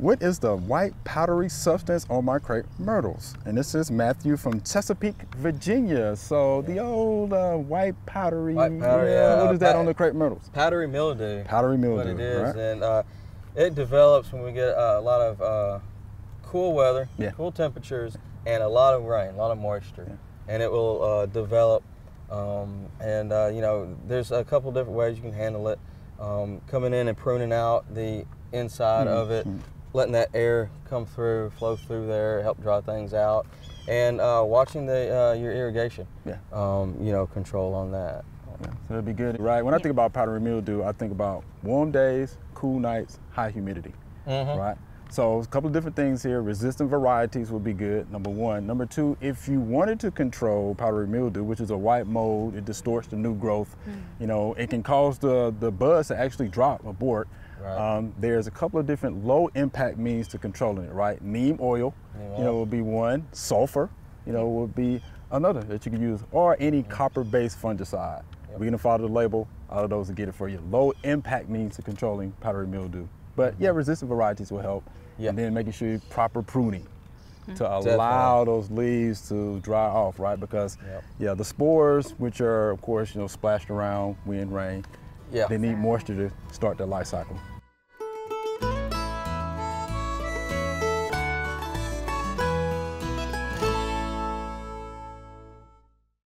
What is the white powdery substance on my crepe myrtles? And this is Matthew from Chesapeake, Virginia. So the old white powdery, White powder, what is that on the crepe myrtles? Powdery mildew. Powdery mildew, What it is, right? and it develops when we get a lot of cool weather, cool temperatures, and a lot of rain, a lot of moisture, and it will develop. You know, there's a couple different ways you can handle it. Coming in and pruning out the inside of it, letting that air come through, flow through there, help dry things out, and watching the your irrigation, you know, control on that. Yeah, so it'd be good, right? When I think about powdery mildew, I think about warm days, cool nights, high humidity, right? So a couple of different things here. Resistant varieties would be good, number one. Number two, if you wanted to control powdery mildew, which is a white mold, it distorts the new growth. You know, it can cause the buds to actually drop, abort. Right. There's a couple of different low impact means to controlling it, right? Neem oil, you know, would be one. Sulfur, you know, would be another that you can use, or any copper-based fungicide. We're gonna follow the label, all of those will get it for you. Low impact means to controlling powdery mildew. But yeah, resistant varieties will help. And then making sure you proper pruning to allow those leaves to dry off, right? Because the spores, which are of course, you know, splashed around, wind, rain, they need moisture to start their life cycle.